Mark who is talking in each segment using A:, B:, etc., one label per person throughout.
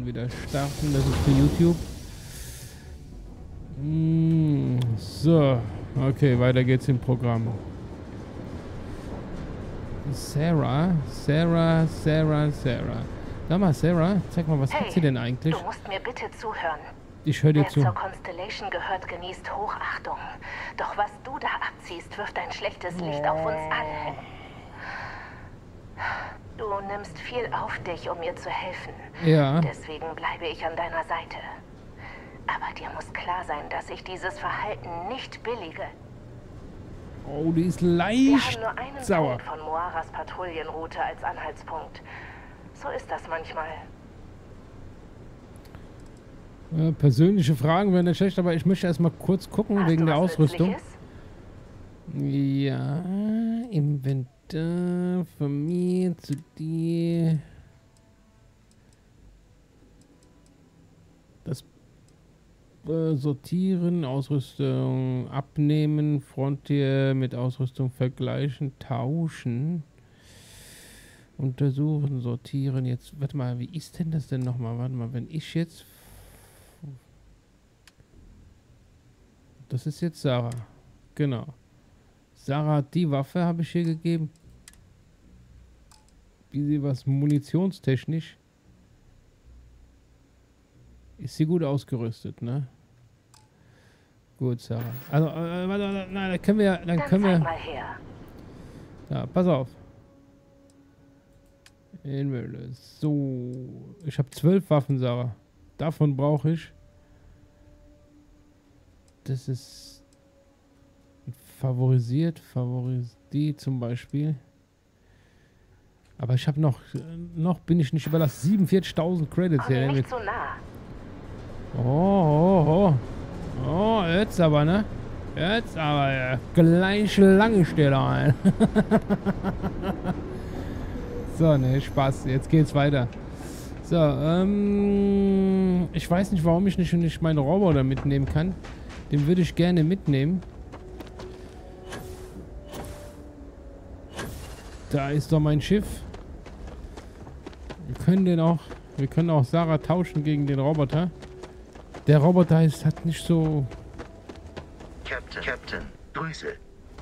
A: wieder starten. Das ist für YouTube. So, okay, weiter geht's im Programm. Sarah. Sag mal, Sarah, zeig mal, was hat sie denn eigentlich?
B: Du musst mir bitte zuhören.
A: Ich höre dir
B: Wer
A: zu.
B: zur Constellation gehört, genießt Hochachtung. Doch was du da abziehst, wirft ein schlechtes Licht auf uns alle. Du nimmst viel auf dich, um mir zu helfen.
A: Ja.
B: Deswegen bleibe ich an deiner Seite. Aber dir muss klar sein, dass ich dieses Verhalten nicht billige.
A: Oh, die ist
B: Wir
A: leicht
B: haben nur einen
A: sauer.
B: Punkt von Moaras Patrouillenroute als Anhaltspunkt. So ist das manchmal.
A: Ja, persönliche Fragen wären nicht schlecht, aber ich möchte erstmal kurz gucken
B: Hast
A: wegen
B: du
A: der
B: was
A: Ausrüstung.
B: Nützliches?
A: Ja, Inventar, von mir zu dir. Das Sortieren, Ausrüstung abnehmen, Frontier mit Ausrüstung vergleichen, tauschen, untersuchen, sortieren. Jetzt, warte mal, wie ist denn das denn nochmal? Warte mal, wenn ich jetzt... Das ist jetzt Sarah. Genau. Sarah hat die Waffe, habe ich hier gegeben. Wie sie was munitionstechnisch. Ist sie gut ausgerüstet, ne? Gut, Sarah. Also, warte, nein, dann können wir... Dann können
B: zeig
A: wir...
B: mal her.
A: Ja, pass auf. So. Ich habe 12 Waffen, Sarah. Davon brauche ich... Das ist... Favorisiert die zum Beispiel. Aber ich habe noch bin ich nicht überlassen. 47.000 Credits
B: Komm mir
A: hier.
B: nicht so nah.
A: Oh, jetzt aber, ne? Jetzt aber, ja. Gleich lange steht da ein. So, ne, Spaß. Jetzt geht's weiter. So, ich weiß nicht, warum ich nicht meine Roboter mitnehmen kann. Den würde ich gerne mitnehmen. Da ist doch mein Schiff. Wir können auch Sarah tauschen gegen den Roboter. Der Roboter hat nicht so...
C: Captain, Grüße.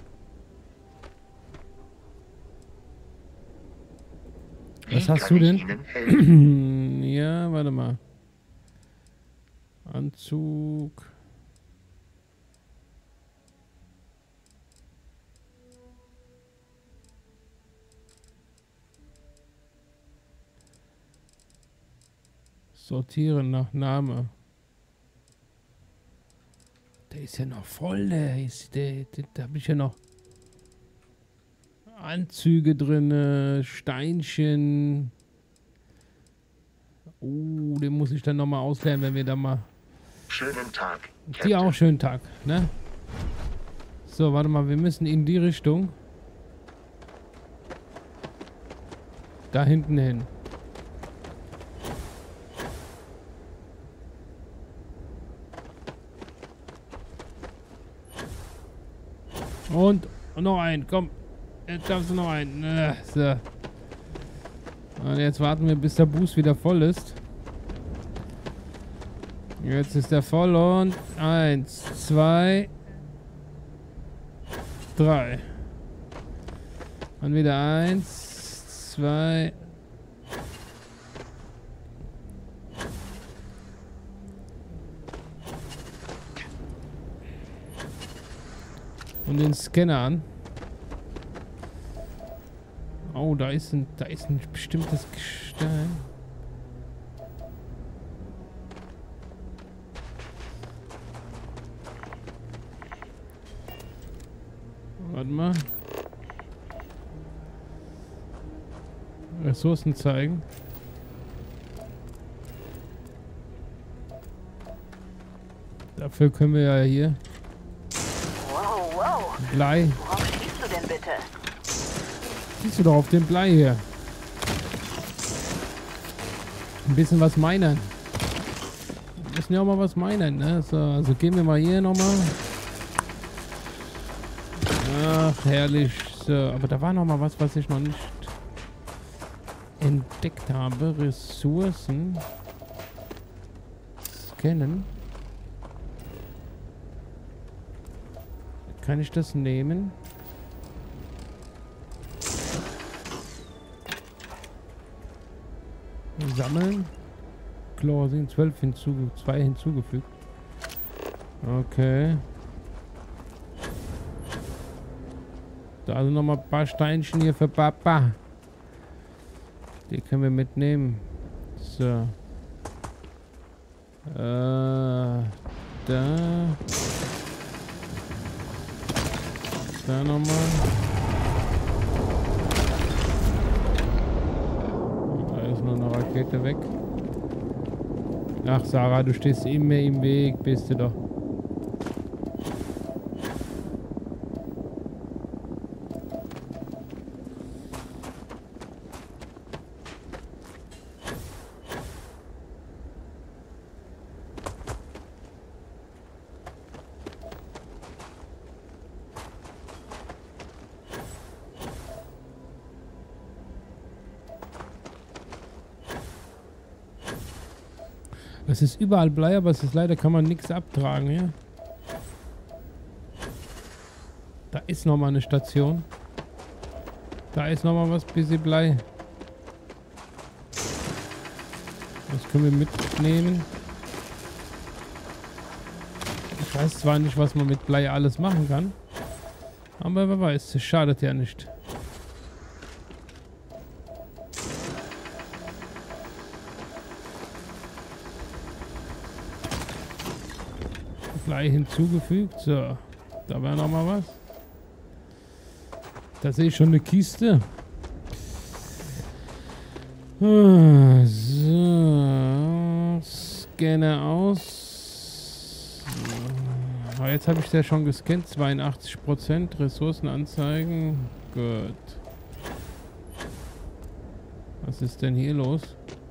A: Was
C: Wie
A: hast
C: kann
A: du
C: ich
A: denn?
C: Ihnen helfen?
A: Ja, warte mal. Anzug. Sortieren nach Name. Der ist ja noch voll, da habe ich ja noch Anzüge drin, Steinchen. Den muss ich dann nochmal ausleeren, wenn wir da mal...
C: Schönen Tag.
A: Dir auch schönen Tag, ne? So, warte mal, wir müssen in die Richtung. Da hinten hin. Und noch einen, komm. Jetzt darfst du noch einen. So. Und jetzt warten wir, bis der Boost wieder voll ist. Jetzt ist er voll und 1, 2, 3. Und wieder 1, 2. Und den Scanner an. Oh, da ist ein bestimmtes Gestein. Warte mal. Ressourcen zeigen. Dafür können wir ja hier
B: Wow.
A: Blei.
B: Worauf stehst du denn bitte?
A: Siehst du doch auf dem Blei hier. Ein bisschen was meinen. Wir müssen ja auch mal was meinen, ne? So, also gehen wir mal hier nochmal. Ach, herrlich. So, aber da war noch mal was ich noch nicht entdeckt habe. Ressourcen. scannen. Kann ich das nehmen? Sammeln. Chlorasin 12 2 hinzugefügt. Okay. Da sind nochmal ein paar Steinchen hier für Papa. Die können wir mitnehmen. So. Da. Da nochmal. Da ist noch eine Rakete weg. Ach, Sarah, du stehst immer im Weg, bist du doch. Es ist überall Blei, aber es ist leider, kann man nichts abtragen, ja. Da ist nochmal eine Station. Da ist nochmal was, bisschen Blei. Das können wir mitnehmen. Ich weiß zwar nicht, was man mit Blei alles machen kann. Aber wer weiß, es schadet ja nicht. Blei hinzugefügt. So, da wäre noch mal was. Da sehe ich schon eine Kiste. So, Scanner aus. Aber jetzt habe ich ja schon gescannt. 82%. Ressourcen anzeigen. Gut. Was ist denn hier los?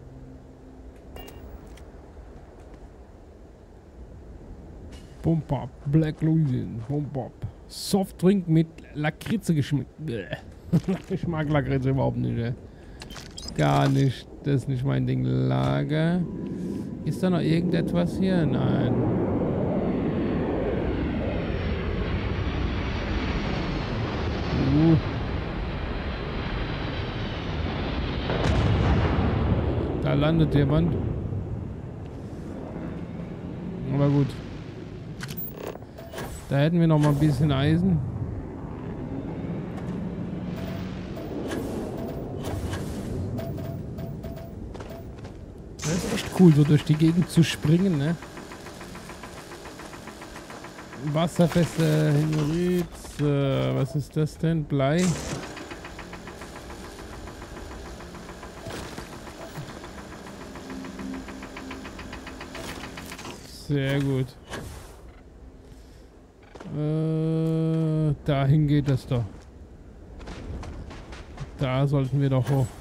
A: Pump-Up, Black Louisian, Pump-Up. Softdrink mit Lakritze geschmeckt. Ich mag Lakritze überhaupt nicht, ey. Gar nicht. Das ist nicht mein Ding. Lager. Ist da noch irgendetwas hier? Nein. Da landet jemand. Aber gut. Da hätten wir noch mal ein bisschen Eisen. Das ist echt cool, so durch die Gegend zu springen, ne? Wasserfeste Henorit. Was ist das denn? Blei. Sehr gut. Dahin geht es doch. Da sollten wir doch hoch.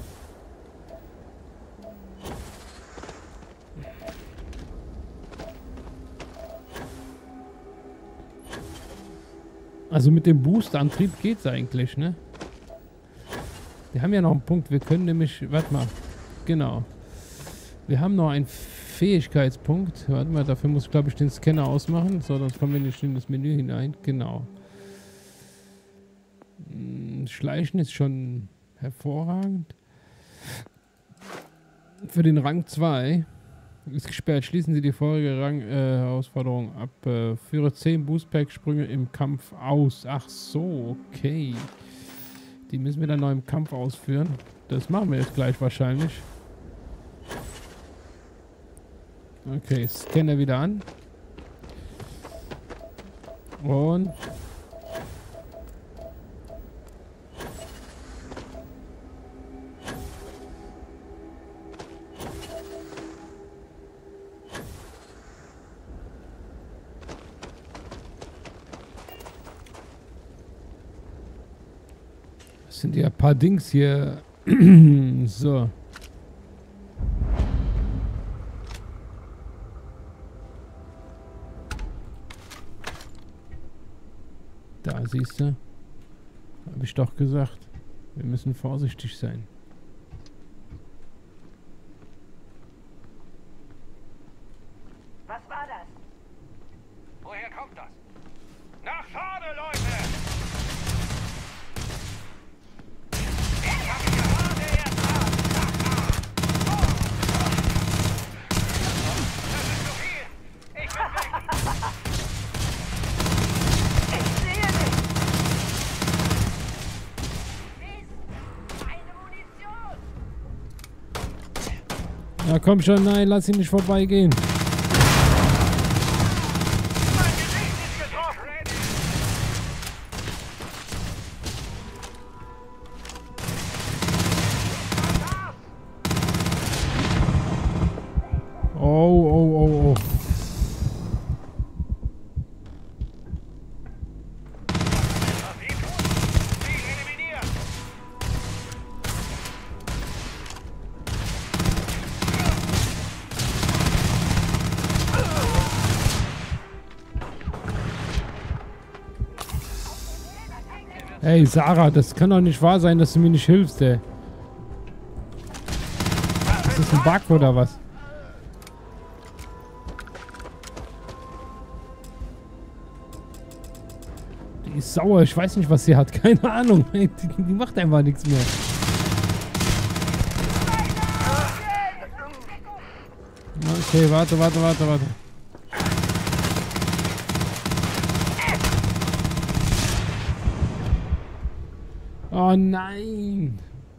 A: Also mit dem Boost-Antrieb geht's eigentlich, ne? Wir haben ja noch einen Punkt. Wir können nämlich... Warte mal. Genau. Wir haben noch einen Fähigkeitspunkt. Warte mal, dafür muss ich, glaube ich, den Scanner ausmachen. So, sonst kommen wir nicht in das Menü hinein. Genau. Schleichen ist schon hervorragend. Für den Rang 2 ist gesperrt. Schließen Sie die vorige Herausforderung ab. Führe 10 Boostpack-Sprünge im Kampf aus. Ach so, okay. Die müssen wir dann noch im Kampf ausführen. Das machen wir jetzt gleich wahrscheinlich. Okay, Scanner wieder an. Und... das sind ja ein paar Dings hier. So. Da siehst du. Habe ich doch gesagt. Wir müssen vorsichtig sein.
B: Was war das?
D: Woher kommt das? Nach vorne, Leute! Ich hab gerade jetzt ab! Das ist zu viel! Ich bin weg!
B: Ich sehe dich!
D: Keine Munition!
A: Na komm schon, nein, lass ihn nicht vorbeigehen.
D: Mein Gesicht ist getroffen!
A: Oh, oh, oh, oh.
D: Was ihn tut? Ziel eliminiert!
A: Hey, Sarah, das kann doch nicht wahr sein, dass du mir nicht hilfst, ey. Ist das ein Bug oder was? Die ist sauer, ich weiß nicht, was sie hat. Keine Ahnung. Die macht einfach nichts mehr. Okay, warte. Oh nein.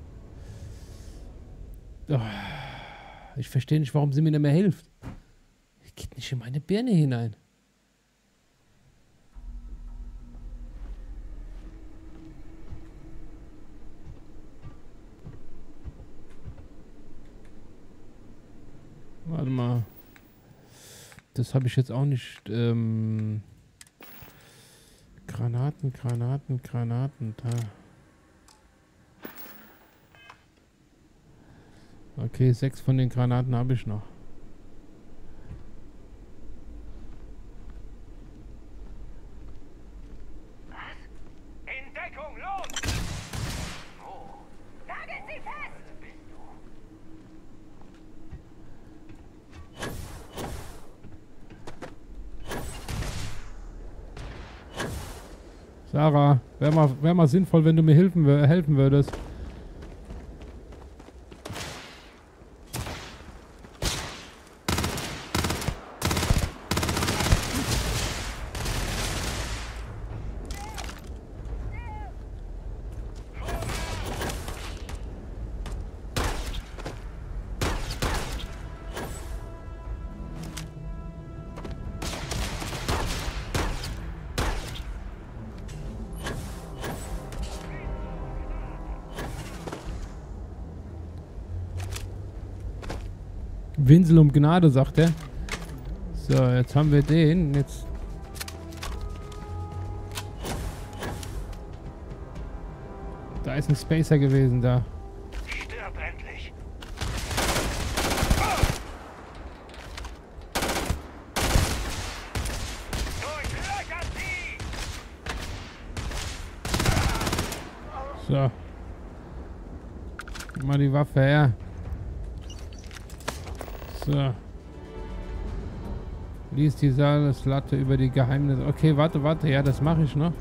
A: Oh, ich verstehe nicht, warum sie mir nicht mehr hilft. Geht nicht in meine Birne hinein. Warte mal. Das habe ich jetzt auch nicht. Granaten. Da. Okay, 6 von den Granaten habe ich noch.
D: In Deckung, los!
B: Nageln Sie fest!
A: Sarah, wär mal sinnvoll, wenn du mir helfen würdest. Winsel um Gnade, sagt er. So, jetzt haben wir den. Jetzt. Da ist ein Spacer gewesen, da.
D: Stirb endlich! Durchlöchern Sie!
A: So. Gib mal die Waffe her. So. Lies die Saleslatte über die Geheimnisse. Okay, warte. Ja, das mache ich noch.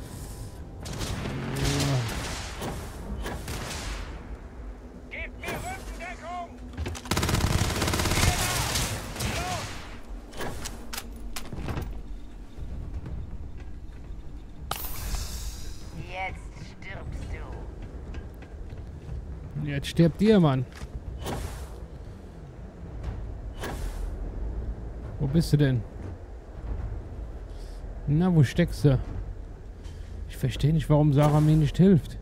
D: Gebt mir Rückendeckung!
B: Jetzt stirbst du.
A: Jetzt stirbt ihr, Mann. Wo bist du denn? Na, wo steckst du? Ich verstehe nicht, warum Sarah mir nicht hilft.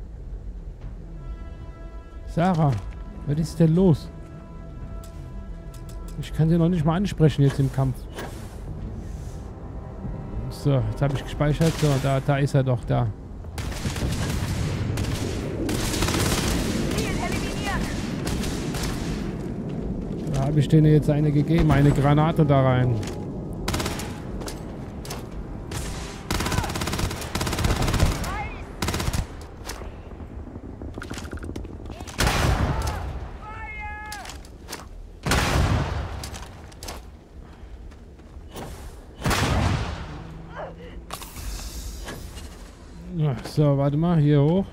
A: Sarah, was ist denn los? Ich kann sie noch nicht mal ansprechen jetzt im Kampf. So, jetzt habe ich gespeichert. So, da ist er doch, da.
B: Ziel eliminiert!
A: Da habe ich denen jetzt eine gegeben, eine Granate da rein. Ach, so, warte mal, hier hoch.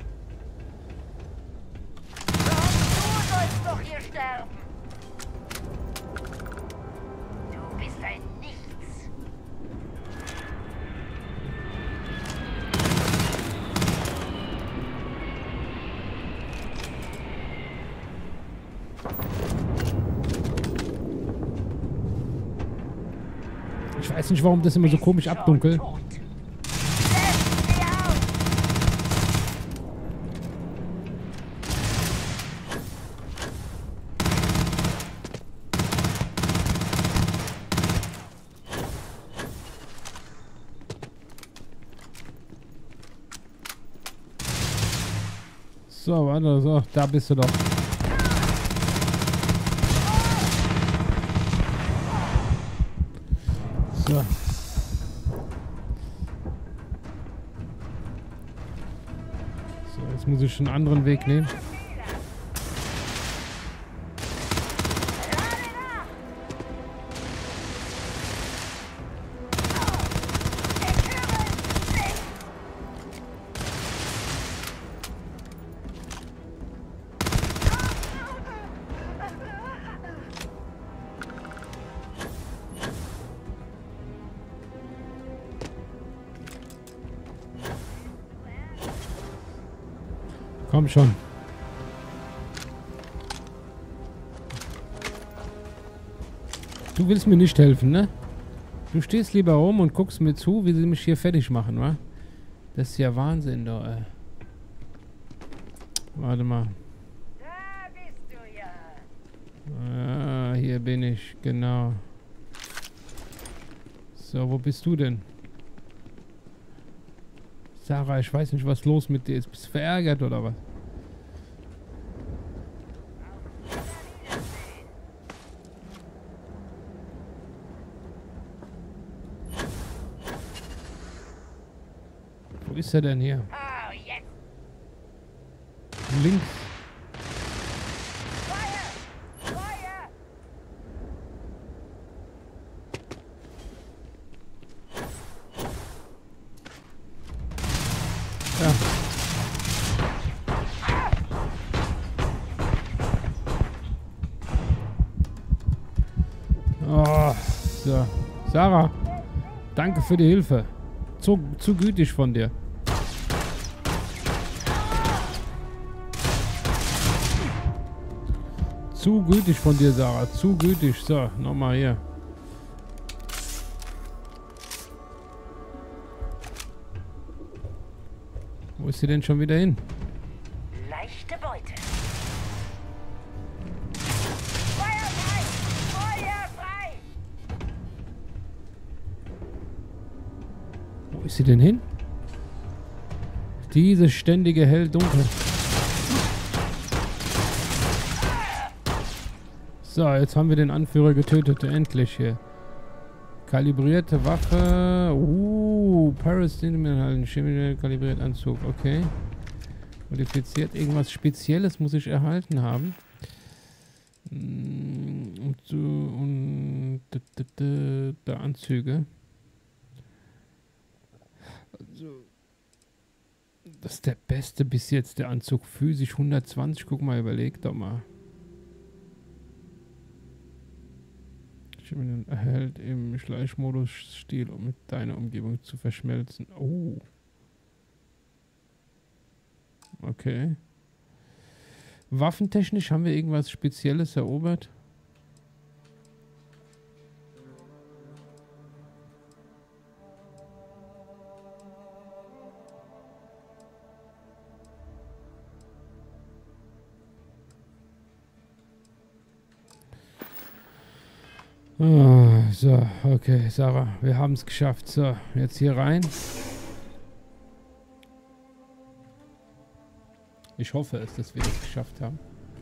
D: Du sollst doch hier sterben. Du bist ein Nichts.
A: Ich weiß nicht, warum das immer so komisch abdunkelt.
D: Tot. Setz sie auf.
A: So, warte, so, da bist du doch. So. So, jetzt muss ich einen anderen Weg nehmen. Komm schon. Du willst mir nicht helfen, ne? Du stehst lieber rum und guckst mir zu, wie sie mich hier fertig machen, wa? Das ist ja Wahnsinn, doch, ey. Warte mal.
D: Da bist du ja.
A: Ah, hier bin ich, genau. So, wo bist du denn? Sarah, ich weiß nicht, was los mit dir ist. Bist du verärgert oder was? Wo ist er denn hier?
D: Oh, jetzt.
A: Links.
D: Feuer! Feuer!
A: Ja. Oh, so. Sarah, danke für die Hilfe. Zu gütig von dir. Zu gütig von dir, Sarah. Zu gütig. So, nochmal hier. Wo ist sie denn schon wieder hin?
D: Leichte Beute. Feuer frei! Feuer frei!
A: Wo ist sie denn hin? Dieses ständige Hell-Dunkel. So, jetzt haben wir den Anführer getötet. Endlich hier. Kalibrierte Waffe. Paris halten. Chemisch kalibriert Anzug. Okay. Modifiziert. Irgendwas Spezielles muss ich erhalten haben. Und der Anzüge. Also, das ist der beste bis jetzt. Der Anzug physisch 120. Guck mal, überleg doch mal. Erhält im Schleichmodus Stil, um mit deiner Umgebung zu verschmelzen. Oh. Okay. Waffentechnisch haben wir irgendwas Spezielles erobert? Ah, so, okay, Sarah, wir haben es geschafft. So, jetzt hier rein. Ich hoffe es, dass wir es geschafft haben.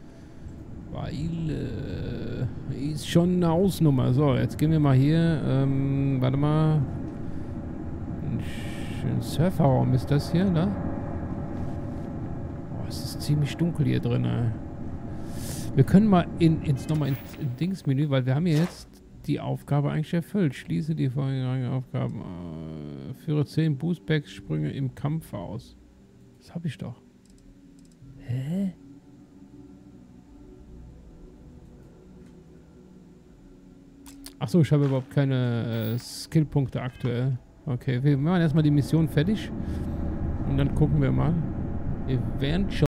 A: Weil, ist schon eine Hausnummer. So, jetzt gehen wir mal hier, warte mal. Ein Surferraum ist das hier, ne? Oh, es ist ziemlich dunkel hier drin, ey. Wir können mal nochmal ins Dingsmenü, weil wir haben hier jetzt die Aufgabe eigentlich erfüllt. Schließe die vorherigen Aufgaben. Führe 10 Boostback-Sprünge im Kampf aus. Das habe ich doch. Hä? Achso, ich habe überhaupt keine Skillpunkte aktuell. Okay, wir machen erstmal die Mission fertig. Und dann gucken wir mal. Eventuell.